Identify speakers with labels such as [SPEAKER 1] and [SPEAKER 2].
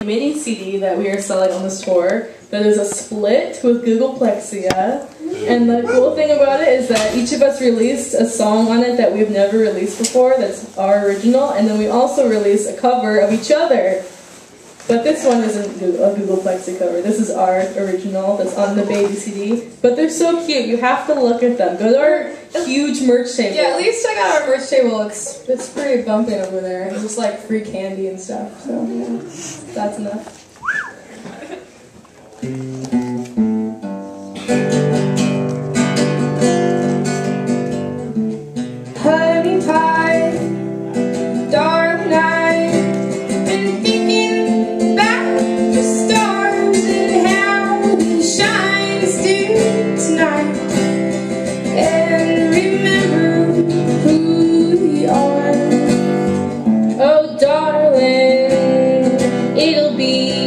[SPEAKER 1] mini CD that we are selling on this tour that is a split with Googleplexia. And the cool thing about it is that each of us released a song on it that we've never released before, that's our original, and then we also released a cover of each other. But this one isn't a Googleplexia cover, this is our original that's on the baby CD. But they're so cute, you have to look at them. Go to our huge merch table.
[SPEAKER 2] Yeah, at least check out our merch table, it's pretty bumping over there. It's just like free candy and stuff, so yeah, that's enough.
[SPEAKER 3] Honey pie, darling, I've been thinking about the stars and how they shine still tonight, and remember who we are. Oh darling, it'll be